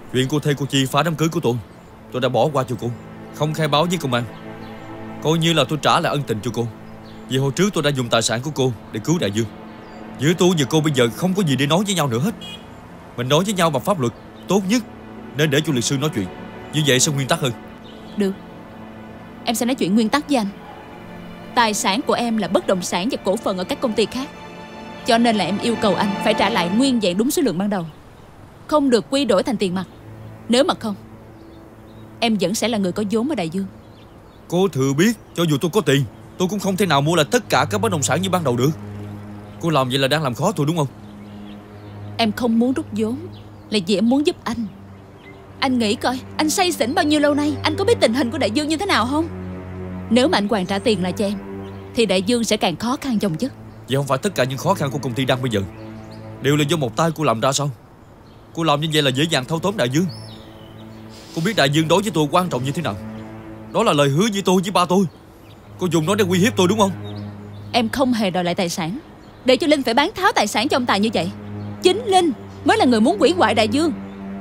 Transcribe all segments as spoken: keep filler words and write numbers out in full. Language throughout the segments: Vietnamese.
Chuyện cô Thê cô Chi phá đám cưới của tôi, tôi đã bỏ qua cho cô, không khai báo với công an, coi như là tôi trả lại ân tình cho cô. Vì hồi trước tôi đã dùng tài sản của cô để cứu Đại Dương. Giữa tôi và cô bây giờ không có gì để nói với nhau nữa hết. Mình nói với nhau bằng pháp luật tốt nhất, nên để cho luật sư nói chuyện. Như vậy sẽ nguyên tắc hơn. Được, em sẽ nói chuyện nguyên tắc với anh. Tài sản của em là bất động sản và cổ phần ở các công ty khác, cho nên là em yêu cầu anh phải trả lại nguyên vẹn đúng số lượng ban đầu, không được quy đổi thành tiền mặt. Nếu mà không, em vẫn sẽ là người có vốn ở Đại Dương. Cô thừa biết cho dù tôi có tiền, tôi cũng không thể nào mua lại tất cả các bất động sản như ban đầu được. Cô làm vậy là đang làm khó tôi đúng không? Em không muốn rút vốn là vì em muốn giúp anh. Anh nghĩ coi, anh say xỉn bao nhiêu lâu nay, anh có biết tình hình của Đại Dương như thế nào không? Nếu mà anh hoàn trả tiền lại cho em thì Đại Dương sẽ càng khó khăn chồng chất. Vậy không phải tất cả những khó khăn của công ty đang bây giờ đều là do một tay cô làm ra sao? Cô làm như vậy là dễ dàng thâu tóm Đại Dương. Cô biết Đại Dương đối với tôi quan trọng như thế nào. Đó là lời hứa với tôi với ba tôi. Cô dùng nó để uy hiếp tôi đúng không? Em không hề đòi lại tài sản để cho Linh phải bán tháo tài sản cho ông Tài như vậy. Chính Linh mới là người muốn hủy hoại Đại Dương.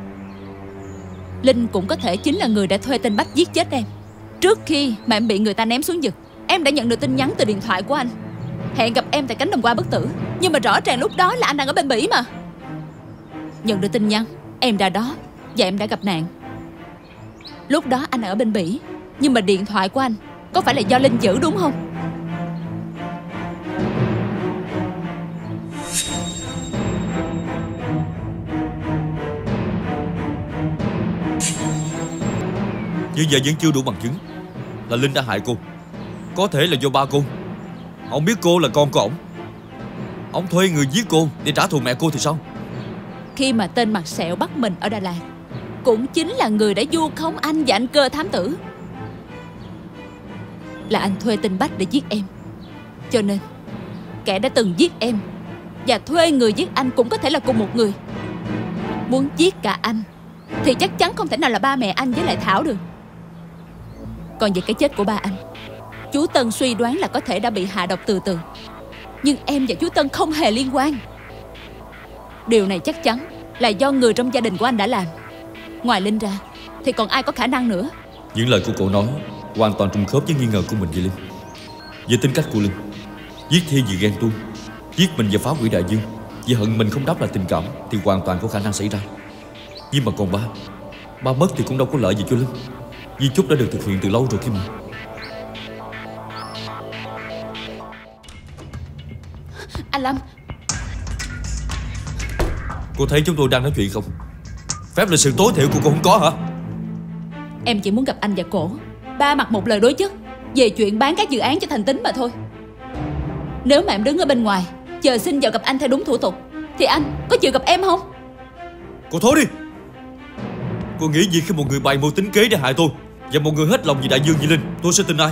Linh cũng có thể chính là người đã thuê tên Bách giết chết em. Trước khi mà em bị người ta ném xuống vực, em đã nhận được tin nhắn từ điện thoại của anh, hẹn gặp em tại cánh đồng hoa bất tử. Nhưng mà rõ ràng lúc đó là anh đang ở bên Bỉ mà. Nhận được tin nhắn, em ra đó và em đã gặp nạn. Lúc đó anh ở bên Bỉ, nhưng mà điện thoại của anh có phải là do Linh giữ đúng không? Như vậy vẫn chưa đủ bằng chứng là Linh đã hại cô. Có thể là do ba cô. Ông biết cô là con của ổng, ông thuê người giết cô để trả thù mẹ cô thì sao? Khi mà tên mặt sẹo bắt mình ở Đà Lạt, cũng chính là người đã vu khống anh và anh Cơ thám tử. Là anh thuê tên Bách để giết em. Cho nên kẻ đã từng giết em và thuê người giết anh cũng có thể là cùng một người. Muốn giết cả anh thì chắc chắn không thể nào là ba mẹ anh với lại Thảo được. Còn về cái chết của ba anh, chú Tân suy đoán là có thể đã bị hạ độc từ từ. Nhưng em và chú Tân không hề liên quan. Điều này chắc chắn là do người trong gia đình của anh đã làm. Ngoài Linh ra thì còn ai có khả năng nữa. Những lời của cậu nói hoàn toàn trùng khớp với nghi ngờ của mình về Linh. Với tính cách của Linh, giết Thi vì ghen tuông, giết mình và phá hủy Đại Dương vì hận mình không đáp lại tình cảm thì hoàn toàn có khả năng xảy ra. Nhưng mà còn ba, ba mất thì cũng đâu có lợi gì cho Linh. Di chúc đã được thực hiện từ lâu rồi kia mà. Anh Lâm, cô thấy chúng tôi đang nói chuyện không? Phép lịch sự tối thiểu của cô không có hả? em chỉ muốn gặp anh và cổ ba mặt một lời đối chất về chuyện bán các dự án cho Thành Tính mà thôi. Nếu mà em đứng ở bên ngoài chờ xin vào gặp anh theo đúng thủ tục thì anh có chịu gặp em không? Cô thôi đi. Cô nghĩ gì khi một người bày mưu tính kế để hại tôi và một người hết lòng vì Đại Dương như Linh, tôi sẽ tin ai?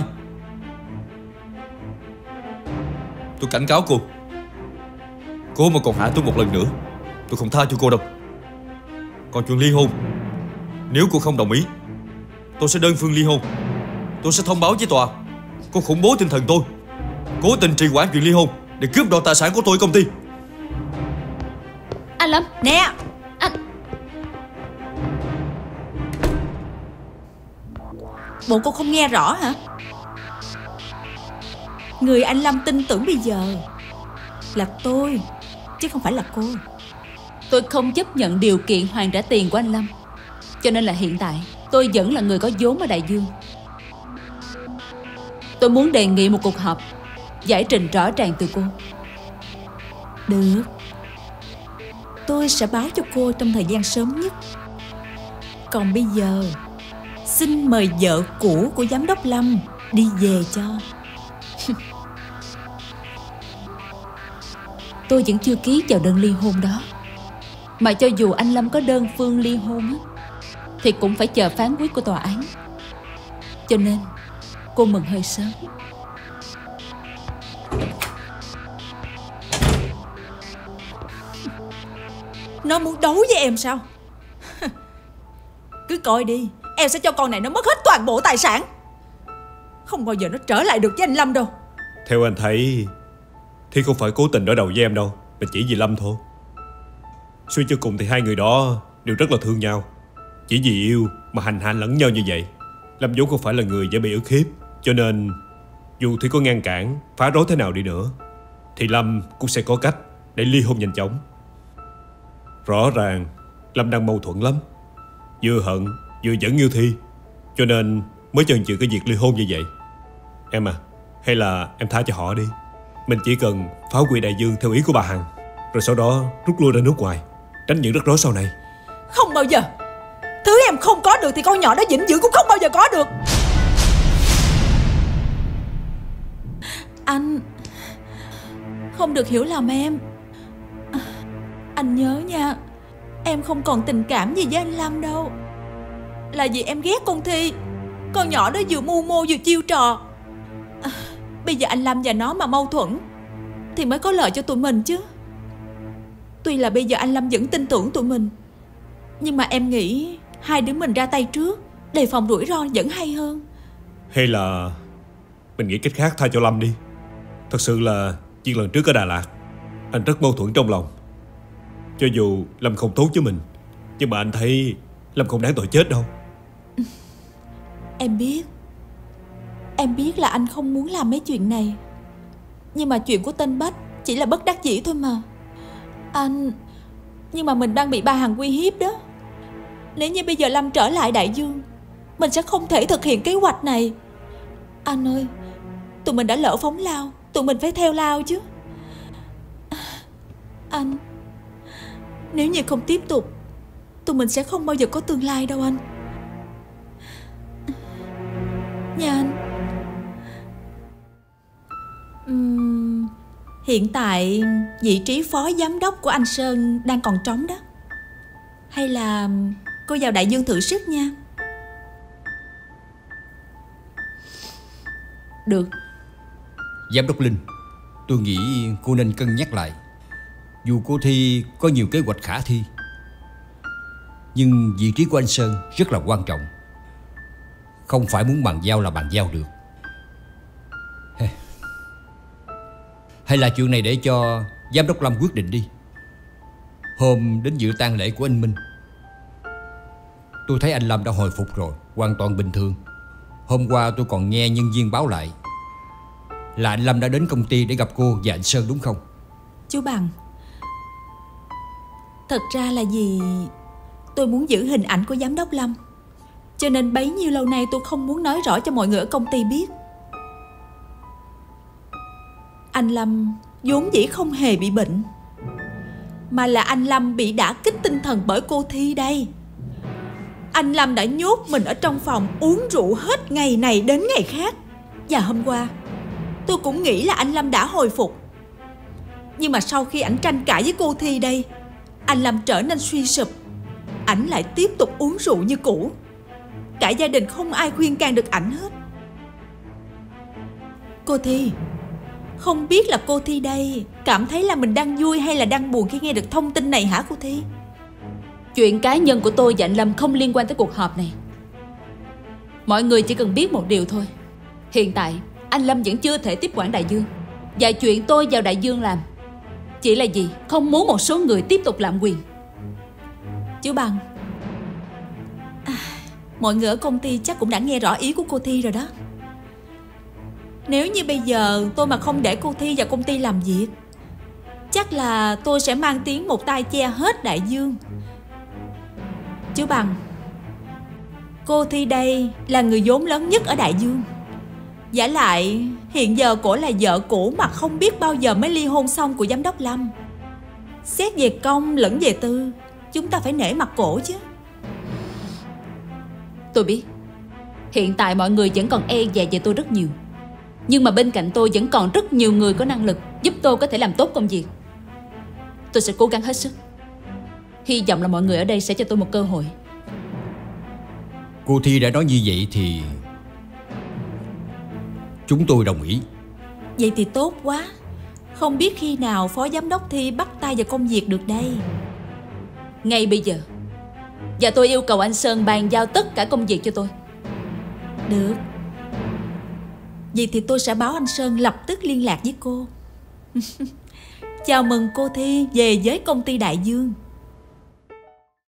Tôi cảnh cáo cô, cô mà còn hại tôi một lần nữa, tôi không tha cho cô đâu. Còn chuyện ly hôn, nếu cô không đồng ý, tôi sẽ đơn phương ly hôn. Tôi sẽ thông báo với tòa cô khủng bố tinh thần tôi, cố tình trì hoãn chuyện ly hôn để cướp đoạt tài sản của tôi ở công ty. Anh Lâm, nè anh... Bộ cô không nghe rõ hả? Người anh Lâm tin tưởng bây giờ là tôi, chứ không phải là cô. Tôi không chấp nhận điều kiện hoàn trả tiền của anh Lâm. Cho nên là hiện tại tôi vẫn là người có vốn ở Đại Dương. Tôi muốn đề nghị một cuộc họp giải trình rõ ràng từ cô. Được, tôi sẽ báo cho cô trong thời gian sớm nhất. Còn bây giờ xin mời vợ cũ của giám đốc Lâm đi về cho. Tôi vẫn chưa ký vào đơn ly hôn đó. Mà cho dù anh Lâm có đơn phương ly hôn á, thì cũng phải chờ phán quyết của tòa án. Cho nên cô mừng hơi sớm. Nó muốn đấu với em sao? Cứ coi đi, em sẽ cho con này nó mất hết toàn bộ tài sản. Không bao giờ nó trở lại được với anh Lâm đâu. Theo anh thấy Thi không phải cố tình đối đầu với em đâu, mà chỉ vì Lâm thôi. Suy cho cùng thì hai người đó đều rất là thương nhau. Chỉ vì yêu mà hành hạ lẫn nhau như vậy. Lâm vốn không phải là người dễ bị ức hiếp, cho nên dù Thi có ngăn cản, phá rối thế nào đi nữa thì Lâm cũng sẽ có cách để ly hôn nhanh chóng. Rõ ràng Lâm đang mâu thuẫn lắm, vừa hận vừa vẫn yêu Thi, cho nên mới chần chừ cái việc ly hôn như vậy. Em à, hay là em tha cho họ đi. Mình chỉ cần phá hủy đại dương theo ý của bà Hằng, rồi sau đó rút lui ra nước ngoài, tránh những rắc rối sau này. Không bao giờ. Thứ em không có được thì con nhỏ đó vĩnh viễn cũng không bao giờ có được. Anh không được hiểu lầm em. Anh nhớ nha, em không còn tình cảm gì với anh Lâm đâu. Là vì em ghét con Thi. Con nhỏ đó vừa mưu mô vừa chiêu trò. à, Bây giờ anh Lâm và nó mà mâu thuẫn thì mới có lợi cho tụi mình chứ. Tuy là bây giờ anh Lâm vẫn tin tưởng tụi mình, nhưng mà em nghĩ hai đứa mình ra tay trước, đề phòng rủi ro vẫn hay hơn. Hay là mình nghĩ cách khác tha cho Lâm đi. Thật sự là chuyện lần trước ở Đà Lạt, anh rất mâu thuẫn trong lòng. Cho dù Lâm không tốt với mình, nhưng mà anh thấy Lâm không đáng tội chết đâu. Em biết Em biết là anh không muốn làm mấy chuyện này, nhưng mà chuyện của tên Bách chỉ là bất đắc dĩ thôi mà anh. Nhưng mà mình đang bị bà Hằng uy hiếp đó. Nếu như bây giờ Lâm trở lại đại dương, mình sẽ không thể thực hiện kế hoạch này. Anh ơi, tụi mình đã lỡ phóng lao, tụi mình phải theo lao chứ. Anh, nếu như không tiếp tục, tụi mình sẽ không bao giờ có tương lai đâu anh. Nha anh. uhm, Hiện tại vị trí phó giám đốc của anh Sơn đang còn trống đó. Hay là cô vào đại dương thử sức nha. Được. Giám đốc Linh, tôi nghĩ cô nên cân nhắc lại. Dù cô Thi có nhiều kế hoạch khả thi, nhưng vị trí của anh Sơn rất là quan trọng. Không phải muốn bàn giao là bàn giao được. Hay là chuyện này để cho Giám đốc Lâm quyết định đi. Hôm đến dự tang lễ của anh Minh, tôi thấy anh Lâm đã hồi phục rồi, hoàn toàn bình thường. Hôm qua tôi còn nghe nhân viên báo lại là anh Lâm đã đến công ty để gặp cô và anh Sơn, đúng không? Chú Bằng, thật ra là vì tôi muốn giữ hình ảnh của giám đốc Lâm, cho nên bấy nhiêu lâu nay tôi không muốn nói rõ cho mọi người ở công ty biết. Anh Lâm vốn dĩ không hề bị bệnh, mà là anh Lâm bị đả kích tinh thần bởi cô Thi đây. Anh Lâm đã nhốt mình ở trong phòng uống rượu hết ngày này đến ngày khác. Và hôm qua tôi cũng nghĩ là anh Lâm đã hồi phục, nhưng mà sau khi ảnh tranh cãi với cô Thi đây, anh Lâm trở nên suy sụp. Ảnh lại tiếp tục uống rượu như cũ. Cả gia đình không ai khuyên can được ảnh hết. Cô Thi, không biết là cô Thi đây cảm thấy là mình đang vui hay là đang buồn khi nghe được thông tin này hả cô Thi? Chuyện cá nhân của tôi và anh Lâm không liên quan tới cuộc họp này. Mọi người chỉ cần biết một điều thôi. Hiện tại anh Lâm vẫn chưa thể tiếp quản đại dương. Và chuyện tôi vào đại dương làm chỉ là gì? Không muốn một số người tiếp tục lạm quyền. Chú Bằng, à, mọi người ở công ty chắc cũng đã nghe rõ ý của cô Thi rồi đó. Nếu như bây giờ tôi mà không để cô Thi vào công ty làm việc, chắc là tôi sẽ mang tiếng một tay che hết đại dương. Chú Bằng, cô Thi đây là người vốn lớn nhất ở đại dương. Vả lại hiện giờ cổ là vợ cũ mà không biết bao giờ mới ly hôn xong của giám đốc Lâm. Xét về công lẫn về tư, chúng ta phải nể mặt cổ chứ. Tôi biết hiện tại mọi người vẫn còn e dè về tôi rất nhiều, nhưng mà bên cạnh tôi vẫn còn rất nhiều người có năng lực giúp tôi có thể làm tốt công việc. Tôi sẽ cố gắng hết sức. Hy vọng là mọi người ở đây sẽ cho tôi một cơ hội. Cô Thi đã nói như vậy thì chúng tôi đồng ý. Vậy thì tốt quá. Không biết khi nào phó giám đốc Thi bắt tay vào công việc được đây? Ngay bây giờ. Và tôi yêu cầu anh Sơn bàn giao tất cả công việc cho tôi. Được. Vậy thì tôi sẽ báo anh Sơn lập tức liên lạc với cô. Chào mừng cô Thi về với công ty đại dương.